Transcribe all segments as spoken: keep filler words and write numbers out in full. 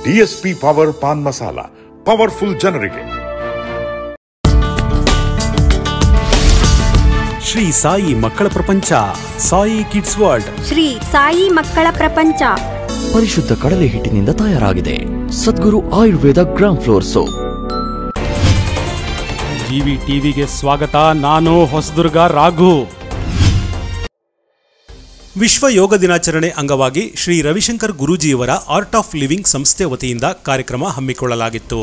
DSP power pan masala, powerful ಜನರಿಗೆ. ಶ್ರೀ ಸಾಯಿ ಮಕ್ಕಳ ಪ್ರಪಂಚ, ಸಾಯಿ ಕಿಡ್ಸ್ ವರ್ಲ್ಡ್. ಶ್ರೀ ಸಾಯಿ ಮಕ್ಕಳ ಪ್ರಪಂಚ ಪರಿಶುದ್ಧ ಕಡಲೆ ಹಿಟ್ಟಿನಿಂದ ತಯಾರಾಗಿದೆ. Sadguru Ayurveda gram flour soap. GV ಟಿವಿಗೆ ಸ್ವಾಗತ. ನಾನು ಹೊಸದುರ್ಗ ರಾಘು. ವಿಶ್ವ ಯೋಗ ದಿನಾಚರಣೆ ಅಂಗವಾಗಿ ಶ್ರೀ ರವಿಶಂಕರ್ ಗುರೂಜಿಯವರ ಆರ್ಟ್ ಆಫ್ ಲಿವಿಂಗ್ ಸಂಸ್ಥೆ ವತಿಯಿಂದ ಕಾರ್ಯಕ್ರಮ ಹಮ್ಮಿಕೊಳ್ಳಲಾಗಿತ್ತು.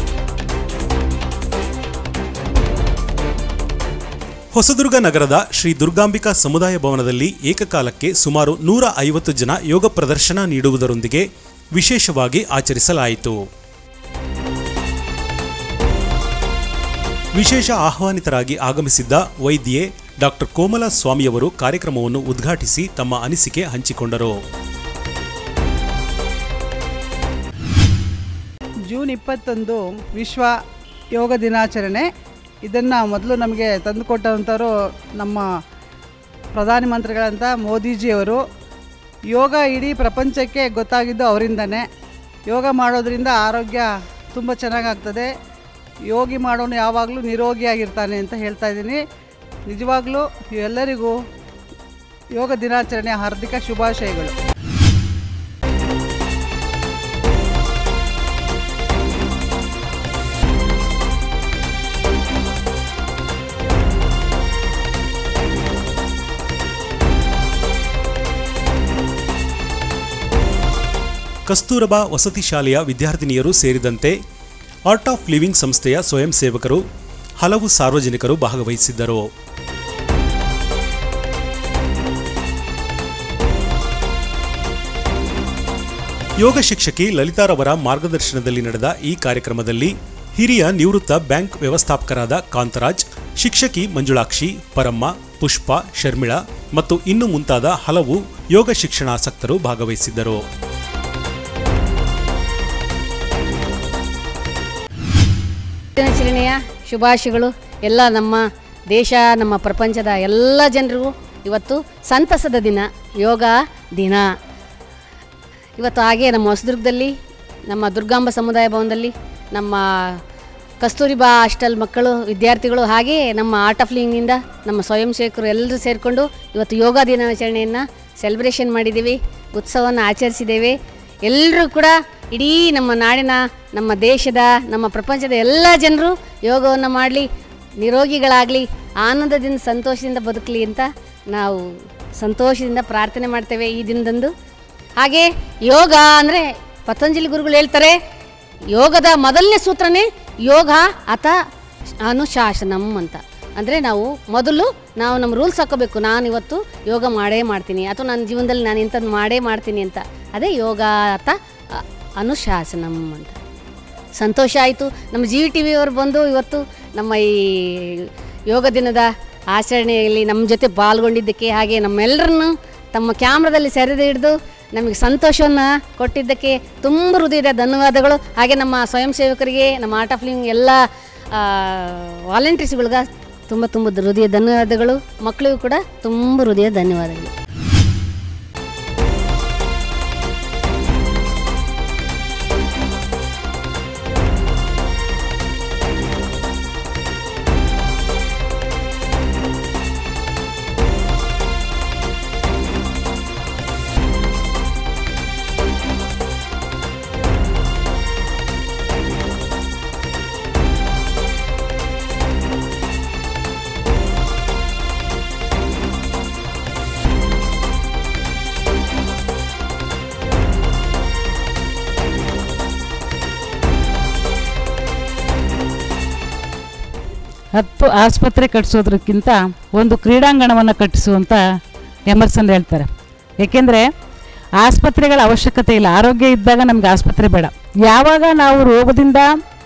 ಹೊಸದುರ್ಗ ನಗರದ ಶ್ರೀ ದುರ್ಗಾಂಬಿಕಾ ಸಮುದಾಯ ಭವನದಲ್ಲಿ ಏಕಕಾಲಕ್ಕೆ ಸುಮಾರು ನೂರ ಐವತ್ತು ಜನ ಯೋಗ ಪ್ರದರ್ಶನ ನೀಡುವುದರೊಂದಿಗೆ ವಿಶೇಷವಾಗಿ ಆಚರಿಸಲಾಯಿತು. ವಿಶೇಷ ಆಹ್ವಾನಿತರಾಗಿ ಆಗಮಿಸಿದ್ದ ವೈದ್ಯೆ ಡಾಕ್ಟರ್ ಕೋಮಲಾ ಸ್ವಾಮಿಯವರು ಕಾರ್ಯಕ್ರಮವನ್ನು ಉದ್ಘಾಟಿಸಿ ತಮ್ಮ ಅನಿಸಿಕೆ ಹಂಚಿಕೊಂಡರು. ಜೂನ್ ಇಪ್ಪತ್ತೊಂದು ವಿಶ್ವ ಯೋಗ ದಿನಾಚರಣೆ. ಇದನ್ನು ಮೊದಲು ನಮಗೆ ತಂದುಕೊಟ್ಟಂಥವರು ನಮ್ಮ ಪ್ರಧಾನಮಂತ್ರಿಗಳಂತ ಮೋದಿಜಿಯವರು. ಯೋಗ ಇಡೀ ಪ್ರಪಂಚಕ್ಕೆ ಗೊತ್ತಾಗಿದ್ದು ಅವರಿಂದನೇ. ಯೋಗ ಮಾಡೋದ್ರಿಂದ ಆರೋಗ್ಯ ತುಂಬ ಚೆನ್ನಾಗಾಗ್ತದೆ. ಯೋಗಿ ಮಾಡೋನು ಯಾವಾಗಲೂ ನಿರೋಗಿಯಾಗಿರ್ತಾನೆ ಅಂತ ಹೇಳ್ತಾ ಇದ್ದೀನಿ. ನಿಜವಾಗ್ಲೂ ಎಲ್ಲರಿಗೂ ಯೋಗ ದಿನಾಚರಣೆಯ ಹಾರ್ದಿಕ ಶುಭಾಶಯಗಳು. ಕಸ್ತೂರಬಾ ವಸತಿ ಶಾಲೆಯ ವಿದ್ಯಾರ್ಥಿನಿಯರು ಸೇರಿದಂತೆ ಆರ್ಟ್ ಆಫ್ ಲಿವಿಂಗ್ ಸಂಸ್ಥೆಯ ಸ್ವಯಂ ಸೇವಕರು, ಹಲವು ಸಾರ್ವಜನಿಕರು ಭಾಗವಹಿಸಿದ್ದರು. ಯೋಗ ಶಿಕ್ಷಕಿ ಲಲಿತಾರವರ ಮಾರ್ಗದರ್ಶನದಲ್ಲಿ ನಡೆದ ಈ ಕಾರ್ಯಕ್ರಮದಲ್ಲಿ ಹಿರಿಯ ನಿವೃತ್ತ ಬ್ಯಾಂಕ್ ವ್ಯವಸ್ಥಾಪಕರಾದ ಕಾಂತರಾಜ್, ಶಿಕ್ಷಕಿ ಮಂಜುಳಾಕ್ಷಿ, ಪರಮ್ಮ, ಪುಷ್ಪ, ಶರ್ಮಿಳಾ ಮತ್ತು ಇನ್ನು ಮುಂತಾದ ಹಲವು ಯೋಗ ಶಿಕ್ಷಣಾಸಕ್ತರು ಭಾಗವಹಿಸಿದ್ದರು. ದಿನಾಚರಣೆಯ ಶುಭಾಶಯಗಳು ಎಲ್ಲ ನಮ್ಮ ದೇಶ, ನಮ್ಮ ಪ್ರಪಂಚದ ಎಲ್ಲ ಜನರಿಗೂ. ಇವತ್ತು ಸಂತಸದ ದಿನ, ಯೋಗ ದಿನ. ಇವತ್ತು ಹಾಗೆ ನಮ್ಮ ಹೊಸದುರ್ಗದಲ್ಲಿ, ನಮ್ಮ ದುರ್ಗಾಂಬ ಸಮುದಾಯ ಭವನದಲ್ಲಿ ನಮ್ಮ ಕಸ್ತೂರಿಬಾ ಹಾಸ್ಟೆಲ್ ಮಕ್ಕಳು, ವಿದ್ಯಾರ್ಥಿಗಳು, ಹಾಗೆ ನಮ್ಮ ಆರ್ಟ್ ಆಫ್ ಲಿವಿಂಗಿಂದ ನಮ್ಮ ಸ್ವಯಂ ಸೇವಕರು ಎಲ್ಲರೂ ಸೇರಿಕೊಂಡು ಇವತ್ತು ಯೋಗ ದಿನಾಚರಣೆಯನ್ನು ಸೆಲೆಬ್ರೇಷನ್ ಮಾಡಿದ್ದೀವಿ, ಉತ್ಸವವನ್ನು ಆಚರಿಸಿದ್ದೇವೆ. ಎಲ್ಲರೂ ಕೂಡ ಇಡೀ ನಮ್ಮ ನಾಡಿನ, ನಮ್ಮ ದೇಶದ, ನಮ್ಮ ಪ್ರಪಂಚದ ಎಲ್ಲ ಜನರು ಯೋಗವನ್ನು ಮಾಡಲಿ, ನಿರೋಗಿಗಳಾಗಲಿ, ಆನಂದದಿಂದ ಸಂತೋಷದಿಂದ ಬದುಕಲಿ ಅಂತ ನಾವು ಸಂತೋಷದಿಂದ ಪ್ರಾರ್ಥನೆ ಮಾಡ್ತೇವೆ ಈ ದಿನದಂದು. ಹಾಗೆ ಯೋಗ ಅಂದರೆ ಪತಂಜಲಿ ಗುರುಗಳು ಹೇಳ್ತಾರೆ, ಯೋಗದ ಮೊದಲನೇ ಸೂತ್ರನೇ ಯೋಗ ಅಥ ಅನುಶಾಸನಂ ಅಂತ. ಅಂದರೆ ನಾವು ಮೊದಲು ನಾವು ನಮ್ಮ ರೂಲ್ಸ್ ಹಾಕೋಬೇಕು. ನಾನು ಇವತ್ತು ಯೋಗ ಮಾಡೇ ಮಾಡ್ತೀನಿ, ಅಥವಾ ನನ್ನ ಜೀವನದಲ್ಲಿ ನಾನು ಇಂಥದ್ದು ಮಾಡೇ ಮಾಡ್ತೀನಿ ಅಂತ. ಅದೇ ಯೋಗ ಅಥ ಅನುಶಾಸನಂ ಅಂತ. ಸಂತೋಷ ಆಯಿತು ನಮ್ಮ ಜಿ ವಿ ಟಿ ವಿಯವರು ಬಂದು ಇವತ್ತು ನಮ್ಮ ಈ ಯೋಗ ದಿನದ ಆಚರಣೆಯಲ್ಲಿ ನಮ್ಮ ಜೊತೆ ಪಾಲ್ಗೊಂಡಿದ್ದಕ್ಕೆ, ಹಾಗೆ ನಮ್ಮೆಲ್ಲರನ್ನು ತಮ್ಮ ಕ್ಯಾಮ್ರಾದಲ್ಲಿ ಸೆರೆದು ಹಿಡಿದು ನಮಗೆ ಸಂತೋಷವನ್ನು ಕೊಟ್ಟಿದ್ದಕ್ಕೆ ತುಂಬ ಹೃದಯದ ಧನ್ಯವಾದಗಳು. ಹಾಗೆ ನಮ್ಮ ಸ್ವಯಂ ಸೇವಕರಿಗೆ, ನಮ್ಮ ಆರ್ಟ್ ಆಫ್ ಲಿವಿಂಗ್ ಎಲ್ಲ ವಾಲಂಟಿಯರ್ಸ್ಗಳಿಗೆ ತುಂಬ ತುಂಬ ಹೃದಯ ಧನ್ಯವಾದಗಳು. ಮಕ್ಕಳಿಗೂ ಕೂಡ ತುಂಬ ಹೃದಯ ಧನ್ಯವಾದಗಳು. ಹತ್ತು ಆಸ್ಪತ್ರೆ ಕಟ್ಟಿಸೋದ್ರಕ್ಕಿಂತ ಒಂದು ಕ್ರೀಡಾಂಗಣವನ್ನು ಕಟ್ಟಿಸುವಂತ ಎಮರ್ಸನ್ ಹೇಳ್ತಾರೆ. ಏಕೆಂದರೆ ಆಸ್ಪತ್ರೆಗಳ ಅವಶ್ಯಕತೆ ಇಲ್ಲ. ಆರೋಗ್ಯ ಇದ್ದಾಗ ನಮ್ಗೆ ಆಸ್ಪತ್ರೆ ಬೇಡ. ಯಾವಾಗ ನಾವು ರೋಗದಿಂದ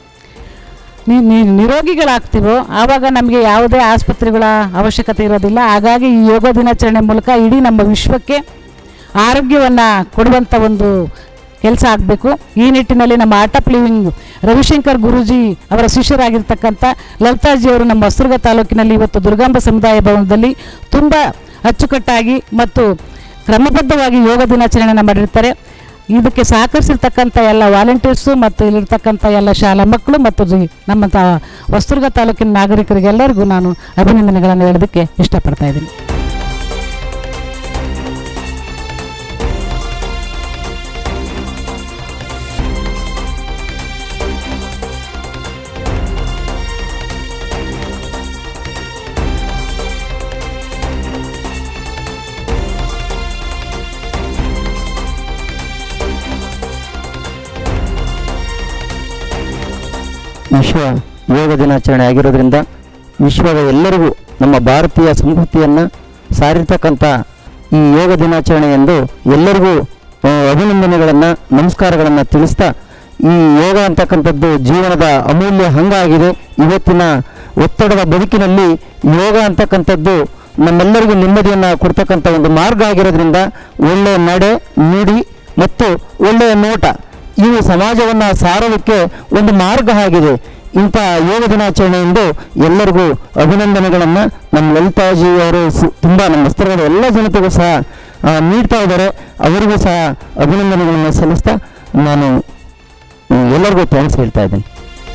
ನಿರೋಗಿಗಳಾಗ್ತೀವೋ ಆವಾಗ ನಮಗೆ ಯಾವುದೇ ಆಸ್ಪತ್ರೆಗಳ ಅವಶ್ಯಕತೆ ಇರೋದಿಲ್ಲ. ಹಾಗಾಗಿ ಈ ಯೋಗ ದಿನಾಚರಣೆ ಮೂಲಕ ಇಡೀ ನಮ್ಮ ವಿಶ್ವಕ್ಕೆ ಆರೋಗ್ಯವನ್ನು ಕೊಡುವಂಥ ಒಂದು ಕೆಲಸ ಆಗಬೇಕು. ಈ ನಿಟ್ಟಿನಲ್ಲಿ ನಮ್ಮ art of living Ravishankar Guruji ಅವರ ಶಿಷ್ಯರಾಗಿರ್ತಕ್ಕಂಥ ಲಲಿತಾಜಿಯವರು ನಮ್ಮ ಹೊಸದುರ್ಗ ತಾಲೂಕಿನಲ್ಲಿ ಇವತ್ತು ದುರ್ಗಾಂಬ ಸಮುದಾಯ ಭವನದಲ್ಲಿ ತುಂಬ ಅಚ್ಚುಕಟ್ಟಾಗಿ ಮತ್ತು ಕ್ರಮಬದ್ಧವಾಗಿ ಯೋಗ ದಿನಾಚರಣೆಯನ್ನು ಮಾಡಿರ್ತಾರೆ. ಇದಕ್ಕೆ ಸಹಕರಿಸಿರ್ತಕ್ಕಂಥ ಎಲ್ಲ ವಾಲಂಟಿಯರ್ಸು ಮತ್ತು ಇಲ್ಲಿರ್ತಕ್ಕಂಥ ಎಲ್ಲ ಶಾಲಾ ಮಕ್ಕಳು ಮತ್ತು ಜಿ- ನಮ್ಮ ತಾ ಹೊಸದುರ್ಗ ತಾಲೂಕಿನ ನಾಗರಿಕರಿಗೆಲ್ಲರಿಗೂ ನಾನು ಅಭಿನಂದನೆಗಳನ್ನು ಹೇಳೋದಕ್ಕೆ ಇಷ್ಟಪಡ್ತಾ ಇದ್ದೀನಿ. ವಿಶ್ವ ಯೋಗ ದಿನಾಚರಣೆ ಆಗಿರೋದ್ರಿಂದ ವಿಶ್ವದ ಎಲ್ಲರಿಗೂ ನಮ್ಮ ಭಾರತೀಯ ಸಂಸ್ಕೃತಿಯನ್ನು ಸಾರಿರ್ತಕ್ಕಂಥ ಈ ಯೋಗ ದಿನಾಚರಣೆ ಎಂದು ಎಲ್ಲರಿಗೂ ಆ, ಅಭಿನಂದನೆಗಳನ್ನು ನಮಸ್ಕಾರಗಳನ್ನು ತಿಳಿಸ್ತಾ, ಈ ಯೋಗ ಅಂತಕ್ಕಂಥದ್ದು ಜೀವನದ ಅಮೂಲ್ಯ ಅಂಗ ಆಗಿದೆ. ಇವತ್ತಿನ ಒತ್ತಡದ ಬದುಕಿನಲ್ಲಿ ಯೋಗ ಅಂತಕ್ಕಂಥದ್ದು ನಮ್ಮೆಲ್ಲರಿಗೂ ನೆಮ್ಮದಿಯನ್ನು ಕೊಡ್ತಕ್ಕಂಥ ಒಂದು ಮಾರ್ಗ ಆಗಿರೋದ್ರಿಂದ ಒಳ್ಳೆಯ ನಡೆ, ನುಡಿ ಮತ್ತು ಒಳ್ಳೆಯ ನೋಟ ಇವು ಸಮಾಜವನ್ನು ಸಾರೋದಕ್ಕೆ ಒಂದು ಮಾರ್ಗ ಆಗಿದೆ. ಇಂಥ ಯೋಗ ದಿನಾಚರಣೆಯಿಂದ ಎಲ್ಲರಿಗೂ ಅಭಿನಂದನೆಗಳನ್ನು ನಮ್ಮ ಲಲಿತಾಜಿ ಅವರು ತುಂಬ ನಮ್ಮ ವಸ್ತ್ರಗಳ ಎಲ್ಲ ಜನತೆಗೂ ಸಹ ಆ, ನೀಡ್ತಾ ಇದ್ದಾರೆ. ಅವರಿಗೂ ಸಹ ಅಭಿನಂದನೆಗಳನ್ನು ಸಲ್ಲಿಸ್ತಾ ನಾನು ಹ್ಮ್, ಎಲ್ಲರಿಗೂ ಥ್ಯಾಂಕ್ಸ್ ಹೇಳ್ತಾ ಇದ್ದೀನಿ.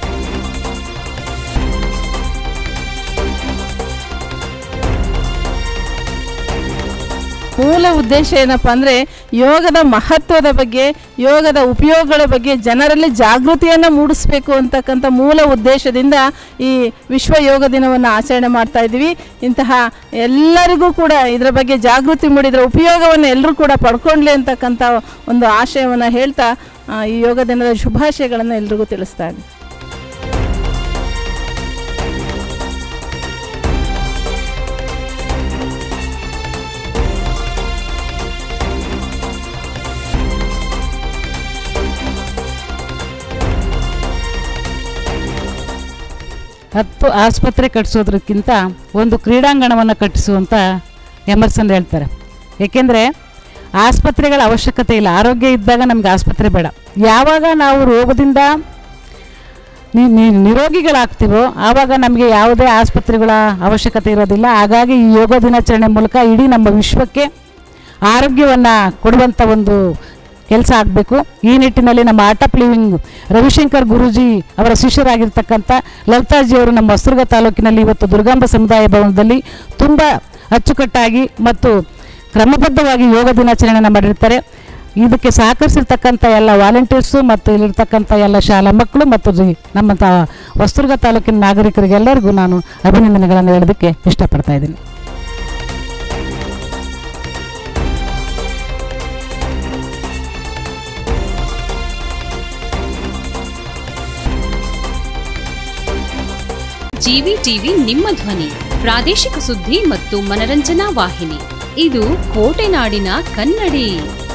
ಮೂಲ ಉದ್ದೇಶ ಏನಪ್ಪ ಅಂದರೆ ಯೋಗದ ಮಹತ್ವದ ಬಗ್ಗೆ, ಯೋಗದ ಉಪಯೋಗಗಳ ಬಗ್ಗೆ ಜನರಲ್ಲಿ ಜಾಗೃತಿಯನ್ನು ಮೂಡಿಸಬೇಕು ಅಂತಕ್ಕಂಥ ಮೂಲ ಉದ್ದೇಶದಿಂದ ಈ ವಿಶ್ವ ಯೋಗ ದಿನವನ್ನು ಆಚರಣೆ ಮಾಡ್ತಾ ಇದ್ದೀವಿ. ಇಂತಹ ಎಲ್ಲರಿಗೂ ಕೂಡ ಇದರ ಬಗ್ಗೆ ಜಾಗೃತಿ ಮೂಡಿದ್ರ ಉಪಯೋಗವನ್ನು ಎಲ್ಲರೂ ಕೂಡ ಪಡ್ಕೊಳ್ಳಿ ಅಂತಕ್ಕಂಥ ಒಂದು ಆಶಯವನ್ನು ಹೇಳ್ತಾ ಆ, ಈ ಯೋಗ ದಿನದ ಶುಭಾಶಯಗಳನ್ನು ಎಲ್ರಿಗೂ ತಿಳಿಸ್ತಾ ಇದ್ದೀನಿ. ಹತ್ತು ಆಸ್ಪತ್ರೆ ಕಟ್ಟಿಸೋದ್ರಕ್ಕಿಂತ ಒಂದು ಕ್ರೀಡಾಂಗಣವನ್ನು ಕಟ್ಟಿಸುವಂತ ಎಮರ್ಸನ್ ಹೇಳ್ತಾರೆ. ಏಕೆಂದರೆ ಆಸ್ಪತ್ರೆಗಳ ಅವಶ್ಯಕತೆ ಇಲ್ಲ. ಆರೋಗ್ಯ ಇದ್ದಾಗ ನಮ್ಗೆ ಆಸ್ಪತ್ರೆ ಬೇಡ. ಯಾವಾಗ ನಾವು ರೋಗದಿಂದ ನಿ- ನಿ- ನಿರೋಗಿಗಳಾಗ್ತೀವೋ ಆವಾಗ ನಮಗೆ ಯಾವುದೇ ಆಸ್ಪತ್ರೆಗಳ ಅವಶ್ಯಕತೆ ಇರೋದಿಲ್ಲ. ಹಾಗಾಗಿ ಈ ಯೋಗ ದಿನಾಚರಣೆ ಮೂಲಕ ಇಡೀ ನಮ್ಮ ವಿಶ್ವಕ್ಕೆ ಆರೋಗ್ಯವನ್ನು ಕೊಡುವಂಥ ಒಂದು ಕೆಲಸ ಆಗಬೇಕು. ಈ ನಿಟ್ಟಿನಲ್ಲಿ ನಮ್ಮ art of living Ravishankar Guruji ಅವರ ಶಿಷ್ಯರಾಗಿರ್ತಕ್ಕಂಥ ಲಲಿತಾಜಿಯವರು ನಮ್ಮ ಹೊಸದುರ್ಗ ತಾಲೂಕಿನಲ್ಲಿ ಇವತ್ತು ದುರ್ಗಾಂಬ ಸಮುದಾಯ ಭವನದಲ್ಲಿ ತುಂಬ ಅಚ್ಚುಕಟ್ಟಾಗಿ ಮತ್ತು ಕ್ರಮಬದ್ಧವಾಗಿ ಯೋಗ ದಿನಾಚರಣೆಯನ್ನು ಮಾಡಿರ್ತಾರೆ. ಇದಕ್ಕೆ ಸಹಕರಿಸಿರ್ತಕ್ಕಂಥ ಎಲ್ಲ ವಾಲಂಟಿಯರ್ಸು ಮತ್ತು ಇಲ್ಲಿರ್ತಕ್ಕಂಥ ಎಲ್ಲ ಶಾಲಾ ಮಕ್ಕಳು ಮತ್ತು ಜಿ- ನಮ್ಮ ತಾ ಹೊಸದುರ್ಗ ತಾಲೂಕಿನ ನಾಗರಿಕರಿಗೆಲ್ಲರಿಗೂ ನಾನು ಅಭಿನಂದನೆಗಳನ್ನು ಹೇಳೋದಕ್ಕೆ ಇಷ್ಟಪಡ್ತಾ ಇದ್ದೀನಿ. ಜಿವಿ ಟಿವಿ ನಿಮ್ಮ ಧ್ವನಿ, ಪ್ರಾದೇಶಿಕ ಸುದ್ದಿ ಮತ್ತು ಮನರಂಜನಾ ವಾಹಿನಿ. ಇದು ಕೋಟೆನಾಡಿನ ಕನ್ನಡಿ.